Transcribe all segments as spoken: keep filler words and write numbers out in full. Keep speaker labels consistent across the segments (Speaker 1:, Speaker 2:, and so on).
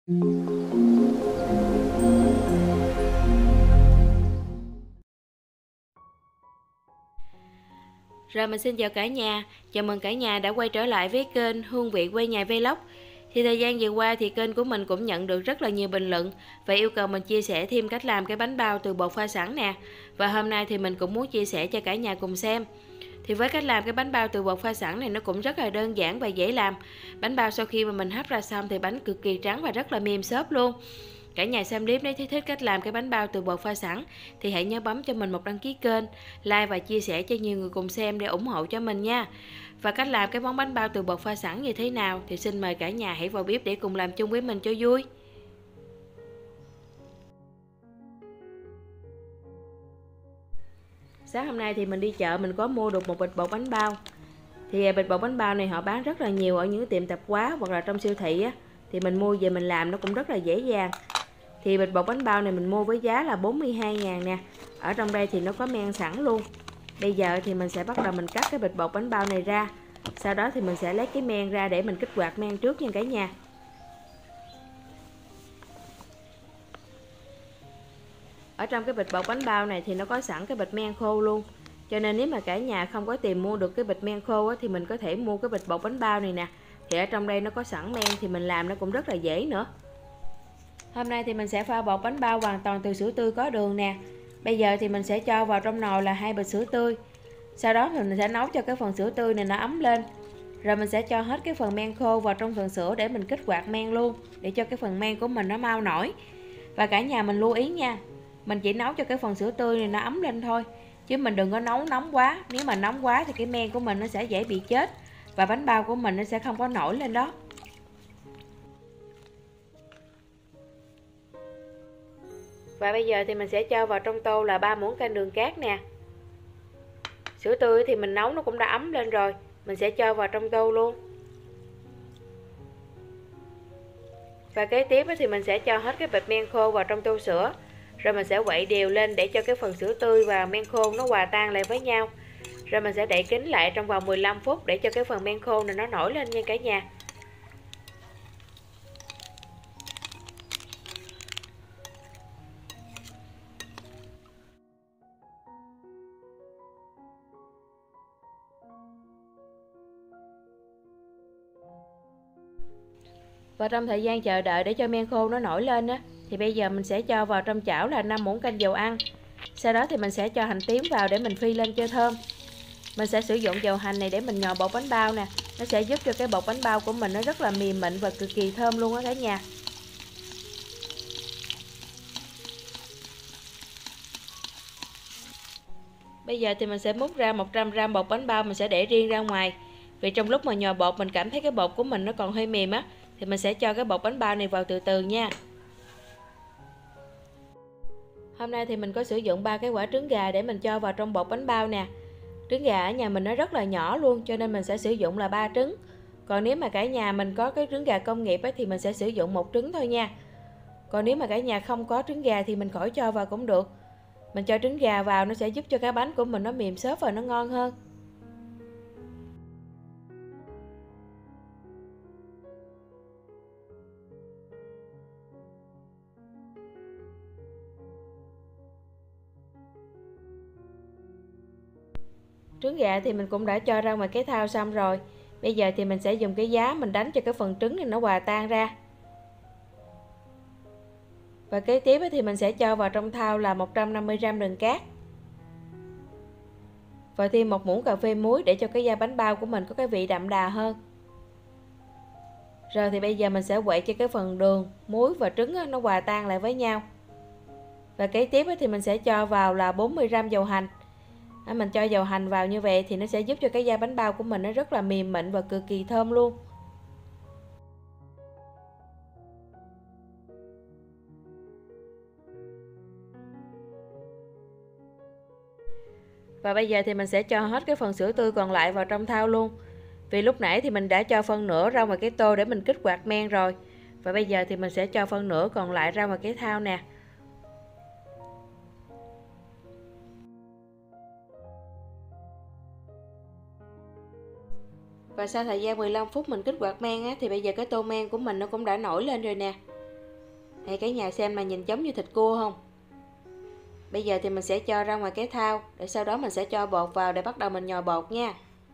Speaker 1: Rồi mình xin chào cả nhà, chào mừng cả nhà đã quay trở lại với kênh Hương vị quê nhà Vlog. Thì thời gian vừa qua thì kênh của mình cũng nhận được rất là nhiều bình luận và yêu cầu mình chia sẻ thêm cách làm cái bánh bao từ bột pha sẵn nè. Và hôm nay thì mình cũng muốn chia sẻ cho cả nhà cùng xem. Thì với cách làm cái bánh bao từ bột pha sẵn này nó cũng rất là đơn giản và dễ làm. Bánh bao sau khi mà mình hấp ra xong thì bánh cực kỳ trắng và rất là mềm xốp luôn. Cả nhà xem clip nếu thấy thích cách làm cái bánh bao từ bột pha sẵn thì hãy nhớ bấm cho mình một đăng ký kênh, like và chia sẻ cho nhiều người cùng xem để ủng hộ cho mình nha. Và cách làm cái món bánh bao từ bột pha sẵn như thế nào thì xin mời cả nhà hãy vào bếp để cùng làm chung với mình cho vui. Sáng hôm nay thì mình đi chợ mình có mua được một bịch bột bánh bao. Thì bịch bột bánh bao này họ bán rất là nhiều ở những tiệm tạp hóa hoặc là trong siêu thị á. Thì mình mua về mình làm nó cũng rất là dễ dàng. Thì bịch bột bánh bao này mình mua với giá là bốn mươi hai ngàn nè. Ở trong đây thì nó có men sẵn luôn. Bây giờ thì mình sẽ bắt đầu mình cắt cái bịch bột bánh bao này ra. Sau đó thì mình sẽ lấy cái men ra để mình kích hoạt men trước nha cả nhà. Ở trong cái bịch bột bánh bao này thì nó có sẵn cái bịch men khô luôn. Cho nên nếu mà cả nhà không có tìm mua được cái bịch men khô á, thì mình có thể mua cái bịch bột bánh bao này nè. Thì ở trong đây nó có sẵn men thì mình làm nó cũng rất là dễ nữa. Hôm nay thì mình sẽ pha bột bánh bao hoàn toàn từ sữa tươi có đường nè. Bây giờ thì mình sẽ cho vào trong nồi là hai bịch sữa tươi. Sau đó mình sẽ nấu cho cái phần sữa tươi này nó ấm lên. Rồi mình sẽ cho hết cái phần men khô vào trong phần sữa để mình kích hoạt men luôn, để cho cái phần men của mình nó mau nổi. Và cả nhà mình lưu ý nha, mình chỉ nấu cho cái phần sữa tươi này nó ấm lên thôi, chứ mình đừng có nấu nóng quá. Nếu mà nóng quá thì cái men của mình nó sẽ dễ bị chết và bánh bao của mình nó sẽ không có nổi lên đó. Và bây giờ thì mình sẽ cho vào trong tô là ba muỗng canh đường cát nè. Sữa tươi thì mình nấu nó cũng đã ấm lên rồi, mình sẽ cho vào trong tô luôn. Và kế tiếp thì mình sẽ cho hết cái bịch men khô vào trong tô sữa. Rồi mình sẽ quậy đều lên để cho cái phần sữa tươi và men khô nó hòa tan lại với nhau. Rồi mình sẽ đậy kín lại trong vòng mười lăm phút để cho cái phần men khô này nó nổi lên nha cả nhà. Và trong thời gian chờ đợi để cho men khô nó nổi lên á, thì bây giờ mình sẽ cho vào trong chảo là năm muỗng canh dầu ăn. Sau đó thì mình sẽ cho hành tím vào để mình phi lên cho thơm. Mình sẽ sử dụng dầu hành này để mình nhồi bột bánh bao nè. Nó sẽ giúp cho cái bột bánh bao của mình nó rất là mềm mịn và cực kỳ thơm luôn á cả nhà. Bây giờ thì mình sẽ múc ra một trăm gam bột bánh bao, mình sẽ để riêng ra ngoài. Vì trong lúc mà nhồi bột mình cảm thấy cái bột của mình nó còn hơi mềm á, thì mình sẽ cho cái bột bánh bao này vào từ từ nha. Hôm nay thì mình có sử dụng ba cái quả trứng gà để mình cho vào trong bột bánh bao nè. Trứng gà ở nhà mình nó rất là nhỏ luôn, cho nên mình sẽ sử dụng là ba trứng. Còn nếu mà cả nhà mình có cái trứng gà công nghiệp ấy, thì mình sẽ sử dụng một trứng thôi nha. Còn nếu mà cả nhà không có trứng gà thì mình khỏi cho vào cũng được. Mình cho trứng gà vào nó sẽ giúp cho cái bánh của mình nó mềm xốp và nó ngon hơn. Trứng gà thì mình cũng đã cho ra ngoài cái thau xong rồi. Bây giờ thì mình sẽ dùng cái giá mình đánh cho cái phần trứng này nó hòa tan ra. Và kế tiếp thì mình sẽ cho vào trong thau là một trăm năm mươi gam đường cát. Và thêm một muỗng cà phê muối để cho cái da bánh bao của mình có cái vị đậm đà hơn. Rồi thì bây giờ mình sẽ quậy cho cái phần đường, muối và trứng nó hòa tan lại với nhau. Và kế tiếp thì mình sẽ cho vào là bốn mươi gam dầu hành. Mình cho dầu hành vào như vậy thì nó sẽ giúp cho cái da bánh bao của mình nó rất là mềm mịn và cực kỳ thơm luôn. Và bây giờ thì mình sẽ cho hết cái phần sữa tươi còn lại vào trong thau luôn. Vì lúc nãy thì mình đã cho phân nửa ra ngoài cái tô để mình kích hoạt men rồi. Và bây giờ thì mình sẽ cho phân nửa còn lại ra ngoài cái thau nè. Và sau thời gian mười lăm phút mình kích hoạt men á, thì bây giờ cái tô men của mình nó cũng đã nổi lên rồi nè. Hay cả nhà xem mà nhìn giống như thịt cua không? Bây giờ thì mình sẽ cho ra ngoài cái thau, để sau đó mình sẽ cho bột vào để bắt đầu mình nhồi bột nha.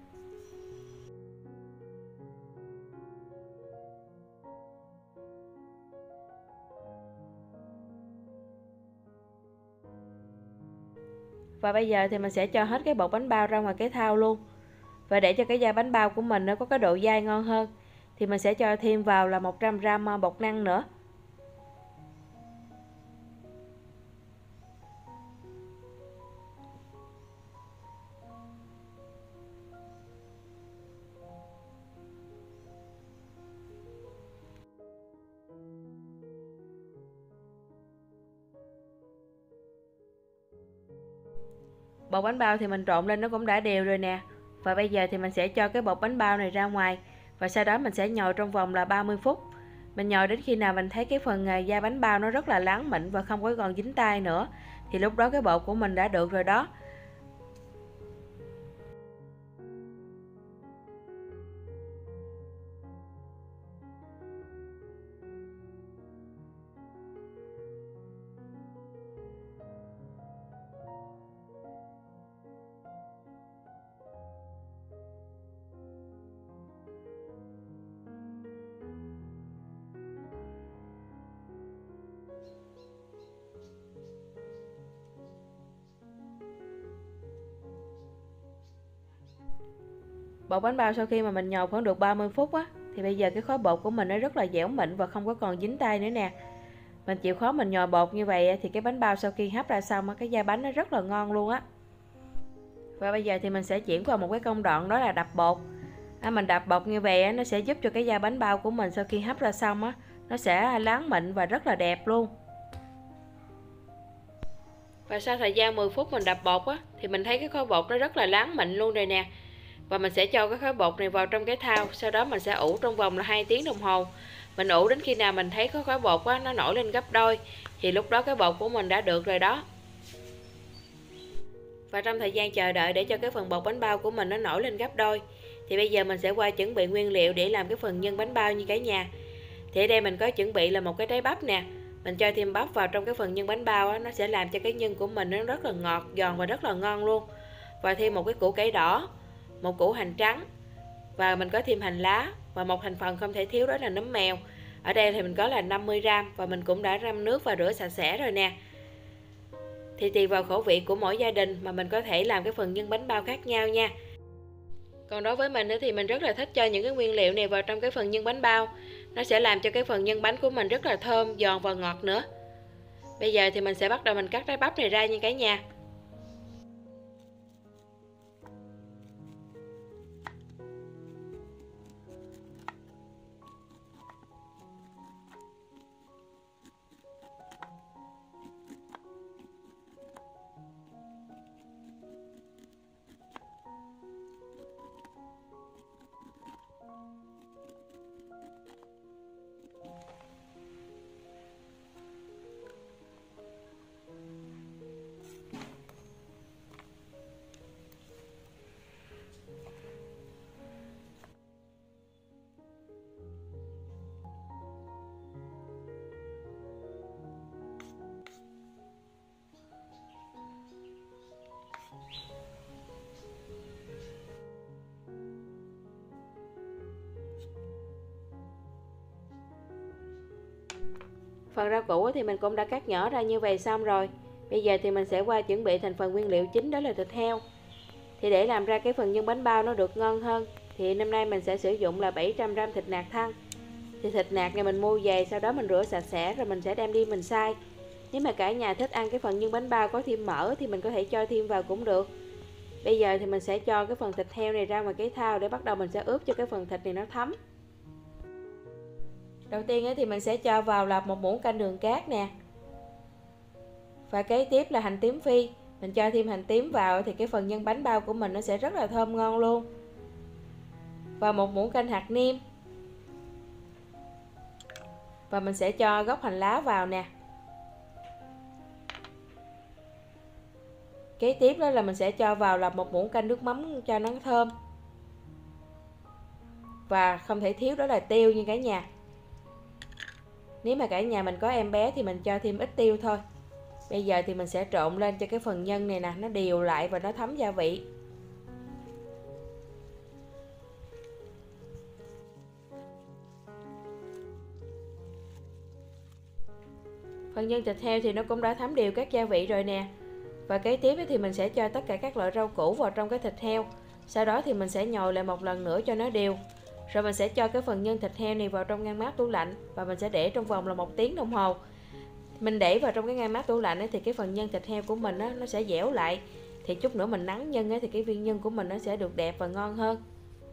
Speaker 1: Và bây giờ thì mình sẽ cho hết cái bột bánh bao ra ngoài cái thau luôn. Và để cho cái da bánh bao của mình nó có cái độ dai ngon hơn thì mình sẽ cho thêm vào là một trăm gam bột năng nữa. Bột bánh bao thì mình trộn lên nó cũng đã đều rồi nè. Và bây giờ thì mình sẽ cho cái bột bánh bao này ra ngoài. Và sau đó mình sẽ nhồi trong vòng là ba mươi phút. Mình nhồi đến khi nào mình thấy cái phần da bánh bao nó rất là láng mịn và không có còn dính tay nữa, thì lúc đó cái bột của mình đã được rồi đó. Bột bánh bao sau khi mà mình nhồi khoảng được ba mươi phút á, thì bây giờ cái khối bột của mình nó rất là dẻo mịn và không có còn dính tay nữa nè. Mình chịu khó mình nhồi bột như vậy thì cái bánh bao sau khi hấp ra xong á, cái da bánh nó rất là ngon luôn á. Và bây giờ thì mình sẽ chuyển qua một cái công đoạn, đó là đập bột. À, mình đập bột như vậy á, nó sẽ giúp cho cái da bánh bao của mình sau khi hấp ra xong á, nó sẽ láng mịn và rất là đẹp luôn. Và sau thời gian mười phút mình đập bột á, thì mình thấy cái khối bột nó rất là láng mịn luôn rồi nè. Và mình sẽ cho cái khối bột này vào trong cái thau, sau đó mình sẽ ủ trong vòng là hai tiếng đồng hồ. Mình ủ đến khi nào mình thấy cái khối bột á, nó nổi lên gấp đôi, thì lúc đó cái bột của mình đã được rồi đó. Và trong thời gian chờ đợi để cho cái phần bột bánh bao của mình nó nổi lên gấp đôi, thì bây giờ mình sẽ qua chuẩn bị nguyên liệu để làm cái phần nhân bánh bao như cả nhà. Thì ở đây mình có chuẩn bị là một cái trái bắp nè. Mình cho thêm bắp vào trong cái phần nhân bánh bao á, nó sẽ làm cho cái nhân của mình nó rất là ngọt, giòn và rất là ngon luôn. Và thêm một cái củ cải đỏ, một củ hành trắng, và mình có thêm hành lá, và một thành phần không thể thiếu đó là nấm mèo. Ở đây thì mình có là năm mươi gam, và mình cũng đã ngâm nước và rửa sạch sẽ rồi nè. Thì tùy vào khẩu vị của mỗi gia đình mà mình có thể làm cái phần nhân bánh bao khác nhau nha. Còn đối với mình thì mình rất là thích cho những cái nguyên liệu này vào trong cái phần nhân bánh bao. Nó sẽ làm cho cái phần nhân bánh của mình rất là thơm, giòn và ngọt nữa. Bây giờ thì mình sẽ bắt đầu mình cắt trái bắp này ra nha cả nhà. Phần rau củ thì mình cũng đã cắt nhỏ ra như vậy xong rồi. Bây giờ thì mình sẽ qua chuẩn bị thành phần nguyên liệu chính, đó là thịt heo. Thì để làm ra cái phần nhân bánh bao nó được ngon hơn, thì năm nay mình sẽ sử dụng là bảy trăm gam thịt nạc thăn. Thì thịt nạc này mình mua về, sau đó mình rửa sạch sẽ rồi mình sẽ đem đi mình xay. Nếu mà cả nhà thích ăn cái phần nhân bánh bao có thêm mỡ thì mình có thể cho thêm vào cũng được. Bây giờ thì mình sẽ cho cái phần thịt heo này ra ngoài cái thau để bắt đầu mình sẽ ướp cho cái phần thịt này nó thấm. Đầu tiên thì mình sẽ cho vào là một muỗng canh đường cát nè. Và kế tiếp là hành tím phi. Mình cho thêm hành tím vào thì cái phần nhân bánh bao của mình nó sẽ rất là thơm ngon luôn. Và một muỗng canh hạt nêm. Và mình sẽ cho gốc hành lá vào nè. Kế tiếp đó là mình sẽ cho vào là một muỗng canh nước mắm cho nó thơm. Và không thể thiếu đó là tiêu nha cả nhà. Nếu mà cả nhà mình có em bé thì mình cho thêm ít tiêu thôi. Bây giờ thì mình sẽ trộn lên cho cái phần nhân này nè, nó đều lại và nó thấm gia vị. Phần nhân thịt heo thì nó cũng đã thấm đều các gia vị rồi nè. Và kế tiếp thì mình sẽ cho tất cả các loại rau củ vào trong cái thịt heo. Sau đó thì mình sẽ nhồi lại một lần nữa cho nó đều. Rồi mình sẽ cho cái phần nhân thịt heo này vào trong ngăn mát tủ lạnh và mình sẽ để trong vòng là một tiếng đồng hồ. Mình để vào trong cái ngăn mát tủ lạnh ấy, thì cái phần nhân thịt heo của mình á, nó sẽ dẻo lại. Thì chút nữa mình nắn nhân ấy, thì cái viên nhân của mình nó sẽ được đẹp và ngon hơn.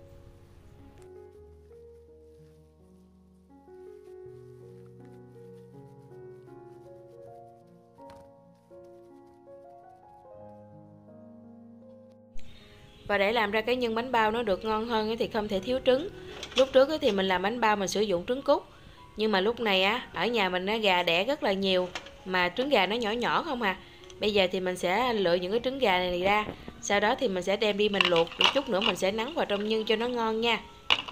Speaker 1: Và để làm ra cái nhân bánh bao nó được ngon hơn thì không thể thiếu trứng. Lúc trước thì mình làm bánh bao mình sử dụng trứng cút. Nhưng mà lúc này á, ở nhà mình gà đẻ rất là nhiều, mà trứng gà nó nhỏ nhỏ không à. Bây giờ thì mình sẽ lựa những cái trứng gà này ra. Sau đó thì mình sẽ đem đi mình luộc, một chút nữa mình sẽ nắn vào trong nhân cho nó ngon nha.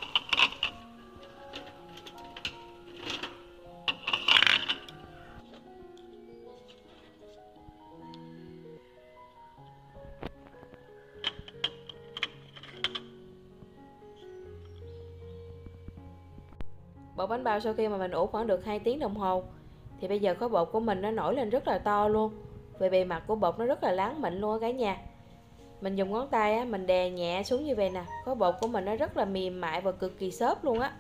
Speaker 1: Bột bánh bao sau khi mà mình ủ khoảng được hai tiếng đồng hồ thì bây giờ khối bột của mình nó nổi lên rất là to luôn. Về bề mặt của bột nó rất là láng mịn luôn cả nhà. Mình dùng ngón tay á, mình đè nhẹ xuống như vậy nè, khối bột của mình nó rất là mềm mại và cực kỳ xốp luôn á.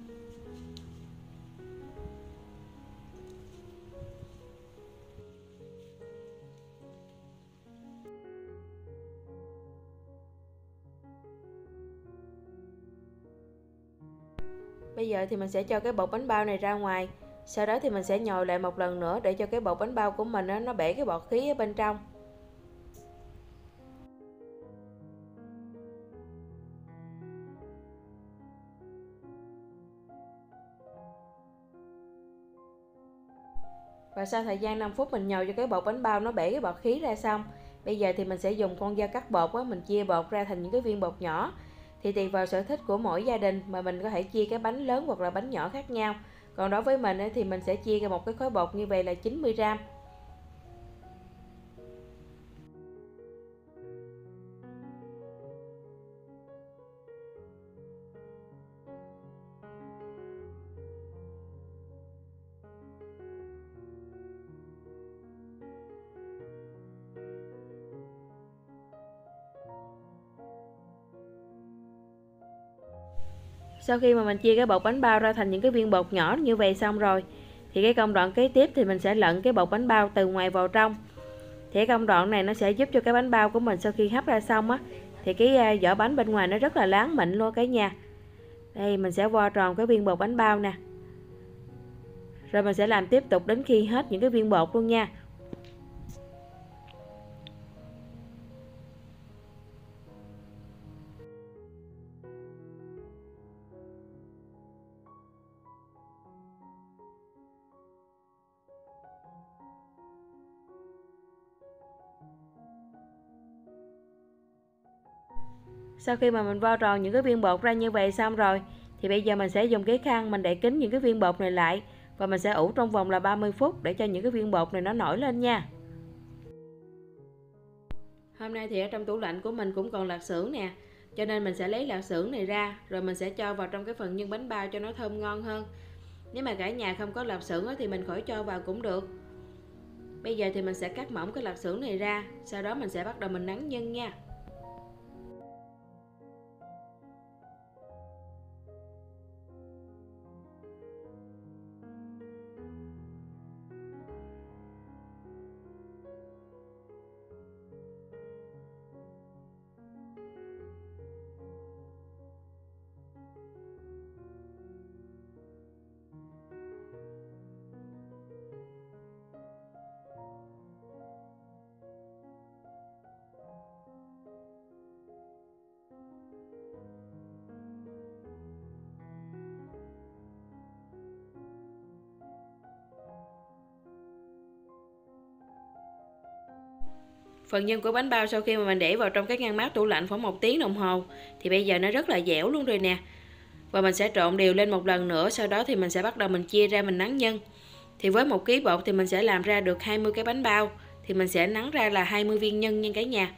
Speaker 1: Bây giờ thì mình sẽ cho cái bột bánh bao này ra ngoài. Sau đó thì mình sẽ nhồi lại một lần nữa để cho cái bột bánh bao của mình á, nó bể cái bọt khí ở bên trong. Và sau thời gian năm phút mình nhồi cho cái bột bánh bao nó bể cái bọt khí ra xong, bây giờ thì mình sẽ dùng con dao cắt bột á, mình chia bột ra thành những cái viên bột nhỏ. Thì tùy vào sở thích của mỗi gia đình mà mình có thể chia cái bánh lớn hoặc là bánh nhỏ khác nhau. Còn đối với mình thì mình sẽ chia ra một cái khối bột như vậy là chín mươi gam. Sau khi mà mình chia cái bột bánh bao ra thành những cái viên bột nhỏ như vậy xong rồi, thì cái công đoạn kế tiếp thì mình sẽ lẫn cái bột bánh bao từ ngoài vào trong. Thì cái công đoạn này nó sẽ giúp cho cái bánh bao của mình sau khi hấp ra xong á, thì cái vỏ bánh bên ngoài nó rất là láng mịn luôn cả nhà. Đây mình sẽ vo tròn cái viên bột bánh bao nè. Rồi mình sẽ làm tiếp tục đến khi hết những cái viên bột luôn nha. Sau khi mà mình vo tròn những cái viên bột ra như vậy xong rồi, thì bây giờ mình sẽ dùng cái khăn mình đậy kín những cái viên bột này lại và mình sẽ ủ trong vòng là ba mươi phút để cho những cái viên bột này nó nổi lên nha. Hôm nay thì ở trong tủ lạnh của mình cũng còn lạp xưởng nè, cho nên mình sẽ lấy lạp xưởng này ra rồi mình sẽ cho vào trong cái phần nhân bánh bao cho nó thơm ngon hơn. Nếu mà cả nhà không có lạp xưởng thì mình khỏi cho vào cũng được. Bây giờ thì mình sẽ cắt mỏng cái lạp xưởng này ra, sau đó mình sẽ bắt đầu mình nắn nhân nha. Phần nhân của bánh bao sau khi mà mình để vào trong cái ngăn mát tủ lạnh khoảng một tiếng đồng hồ thì bây giờ nó rất là dẻo luôn rồi nè. Và mình sẽ trộn đều lên một lần nữa, sau đó thì mình sẽ bắt đầu mình chia ra mình nắn nhân. Thì với một ký bột thì mình sẽ làm ra được hai mươi cái bánh bao, thì mình sẽ nắn ra là hai mươi viên nhân nha cả nhà.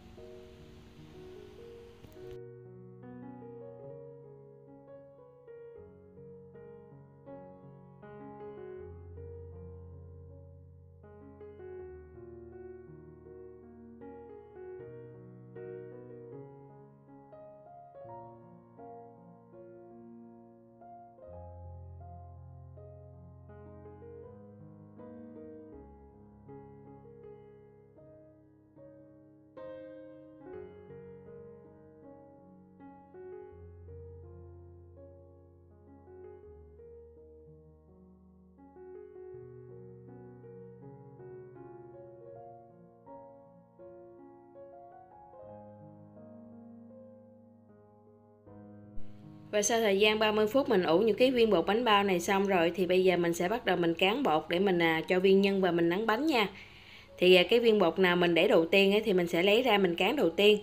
Speaker 1: Và sau thời gian ba mươi phút mình ủ những cái viên bột bánh bao này xong rồi, thì bây giờ mình sẽ bắt đầu mình cán bột để mình à, cho viên nhân và mình nắn bánh nha. Thì à, cái viên bột nào mình để đầu tiên ấy, thì mình sẽ lấy ra mình cán đầu tiên.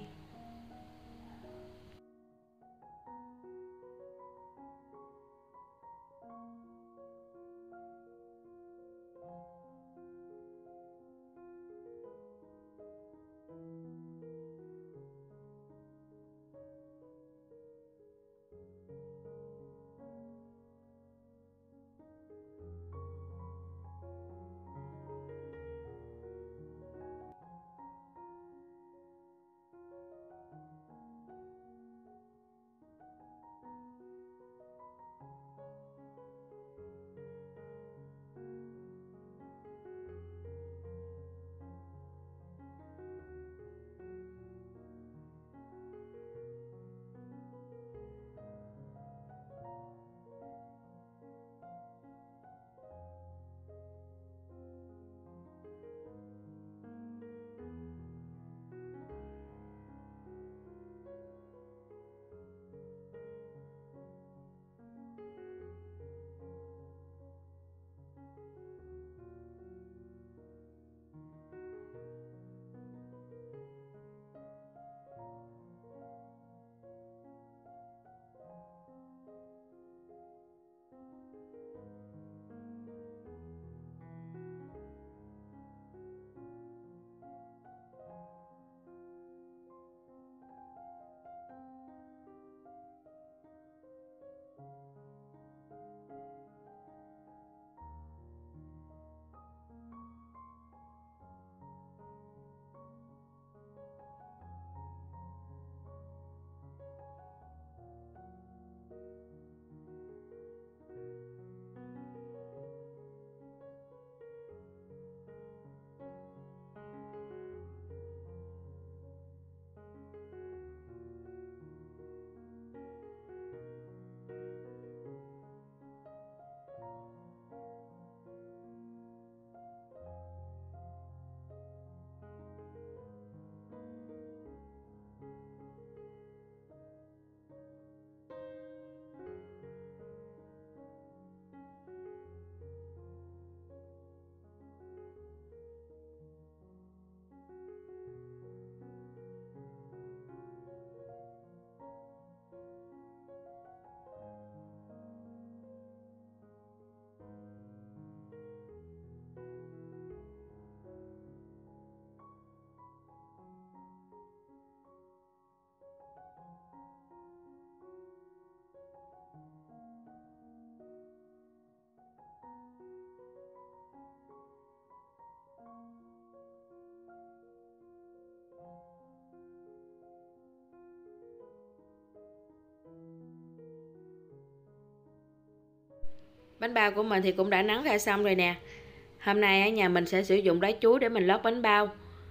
Speaker 1: Bánh bao của mình thì cũng đã nắn ra xong rồi nè. Hôm nay ở nhà mình sẽ sử dụng lá chuối để mình lót bánh bao.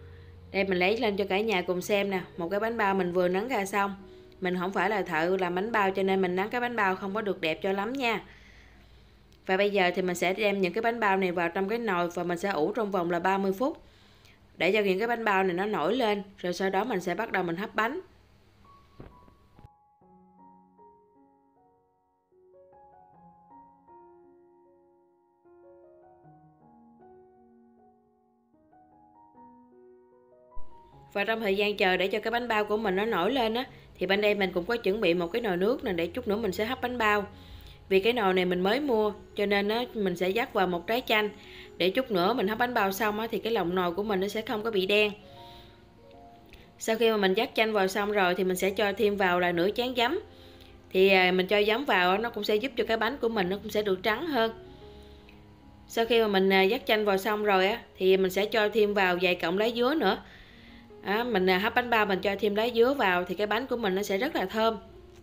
Speaker 1: Đây mình lấy lên cho cả nhà cùng xem nè. Một cái bánh bao mình vừa nắn ra xong. Mình không phải là thợ làm bánh bao cho nên mình nắn cái bánh bao không có được đẹp cho lắm nha. Và bây giờ thì mình sẽ đem những cái bánh bao này vào trong cái nồi và mình sẽ ủ trong vòng là ba mươi phút. Để cho những cái bánh bao này nó nổi lên. Rồi sau đó mình sẽ bắt đầu mình hấp bánh. Và trong thời gian chờ để cho cái bánh bao của mình nó nổi lên á, Thì bên đây mình cũng có chuẩn bị một cái nồi nước nè, để chút nữa mình sẽ hấp bánh bao. Vì cái nồi này mình mới mua cho nên á, mình sẽ dắt vào một trái chanh, để chút nữa mình hấp bánh bao xong á, thì cái lòng nồi của mình nó sẽ không có bị đen. Sau khi mà mình dắt chanh vào xong rồi thì mình sẽ cho thêm vào là nửa chén giấm. Thì mình cho giấm vào nó cũng sẽ giúp cho cái bánh của mình nó cũng sẽ được trắng hơn. Sau khi mà mình dắt chanh vào xong rồi á, thì mình sẽ cho thêm vào vài cọng lá dứa nữa. Đó, mình hấp bánh bao mình cho thêm lá dứa vào thì cái bánh của mình nó sẽ rất là thơm.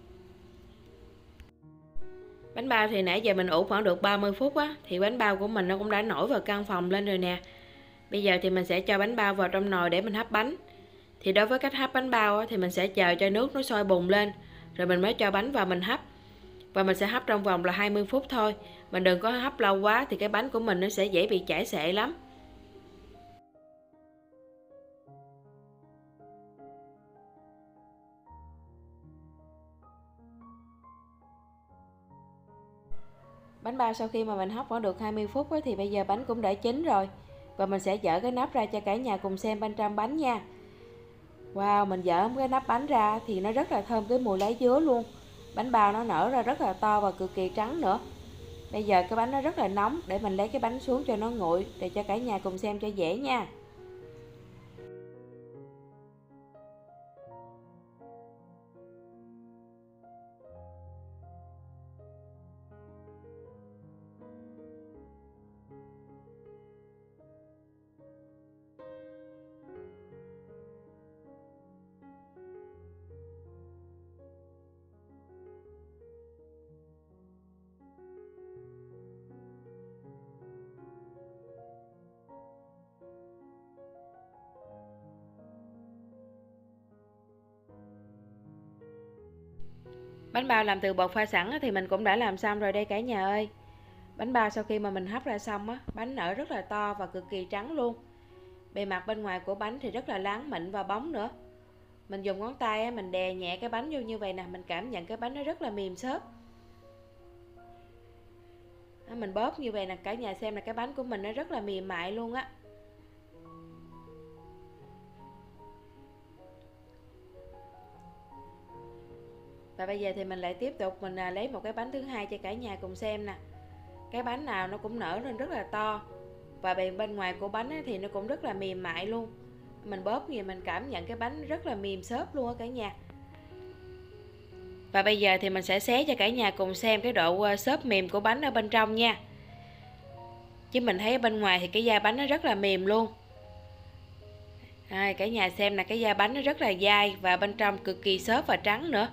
Speaker 1: Bánh bao thì nãy giờ mình ủ khoảng được ba mươi phút á, thì bánh bao của mình nó cũng đã nổi vào căn phòng lên rồi nè. Bây giờ thì mình sẽ cho bánh bao vào trong nồi để mình hấp bánh. Thì đối với cách hấp bánh bao á, thì mình sẽ chờ cho nước nó sôi bùng lên, rồi mình mới cho bánh vào mình hấp. Và mình sẽ hấp trong vòng là hai mươi phút thôi. Mình đừng có hấp lâu quá thì cái bánh của mình nó sẽ dễ bị chảy xệ lắm. Bánh bao sau khi mà mình hấp khoảng được hai mươi phút á, thì bây giờ bánh cũng đã chín rồi. Và mình sẽ dỡ cái nắp ra cho cả nhà cùng xem bên trong bánh nha. Wow, mình dỡ cái nắp bánh ra thì nó rất là thơm cái mùi lá dứa luôn. Bánh bao nó nở ra rất là to và cực kỳ trắng nữa. Bây giờ cái bánh nó rất là nóng, để mình lấy cái bánh xuống cho nó nguội, để cho cả nhà cùng xem cho dễ nha. Bánh bao làm từ bột pha sẵn thì mình cũng đã làm xong rồi đây cả nhà ơi. Bánh bao sau khi mà mình hấp ra xong á, bánh nở rất là to và cực kỳ trắng luôn. Bề mặt bên ngoài của bánh thì rất là láng mịn và bóng nữa. Mình dùng ngón tay á, mình đè nhẹ cái bánh vô như vậy nè, mình cảm nhận cái bánh nó rất là mềm xốp. Mình bóp như vậy nè, cả nhà xem là cái bánh của mình nó rất là mềm mại luôn á. Và bây giờ thì mình lại tiếp tục mình lấy một cái bánh thứ hai cho cả nhà cùng xem nè. Cái bánh nào nó cũng nở lên rất là to. Và bề bên ngoài của bánh thì nó cũng rất là mềm mại luôn. Mình bóp gì mình cảm nhận cái bánh rất là mềm xốp luôn á cả nhà. Và bây giờ thì mình sẽ xé cho cả nhà cùng xem cái độ xốp mềm của bánh ở bên trong nha. Chứ mình thấy ở bên ngoài thì cái da bánh nó rất là mềm luôn. À, cả nhà xem là cái da bánh nó rất là dai và bên trong cực kỳ xốp và trắng nữa.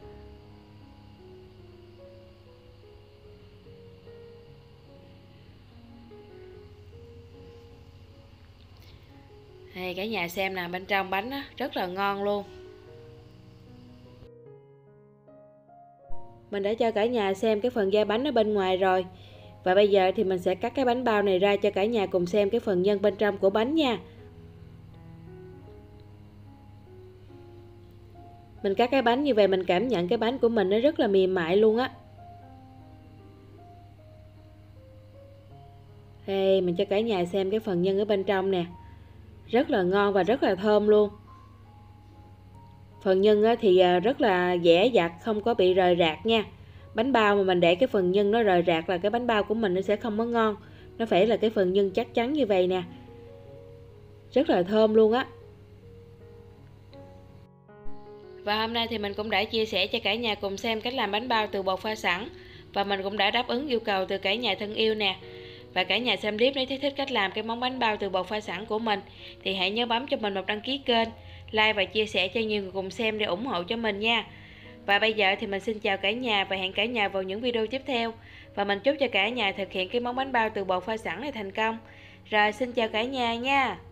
Speaker 1: Đây, cả nhà xem nè, bên trong bánh á, rất là ngon luôn. Mình đã cho cả nhà xem cái phần da bánh ở bên ngoài rồi. Và bây giờ thì mình sẽ cắt cái bánh bao này ra cho cả nhà cùng xem cái phần nhân bên trong của bánh nha. Mình cắt cái bánh như vậy mình cảm nhận cái bánh của mình nó rất là mềm mại luôn á. Đây, mình cho cả nhà xem cái phần nhân ở bên trong nè. Rất là ngon và rất là thơm luôn. Phần nhân thì rất là dẻ dặt, không có bị rời rạc nha. Bánh bao mà mình để cái phần nhân nó rời rạc là cái bánh bao của mình nó sẽ không có ngon. Nó phải là cái phần nhân chắc chắn như vậy nè. Rất là thơm luôn á. Và hôm nay thì mình cũng đã chia sẻ cho cả nhà cùng xem cách làm bánh bao từ bột pha sẵn. Và mình cũng đã đáp ứng yêu cầu từ cả nhà thân yêu nè. Và cả nhà xem clip nếu thấy thích cách làm cái món bánh bao từ bột pha sẵn của mình thì hãy nhớ bấm cho mình một đăng ký kênh, like và chia sẻ cho nhiều người cùng xem để ủng hộ cho mình nha. Và bây giờ thì mình xin chào cả nhà và hẹn cả nhà vào những video tiếp theo. Và mình chúc cho cả nhà thực hiện cái món bánh bao từ bột pha sẵn này thành công. Rồi xin chào cả nhà nha.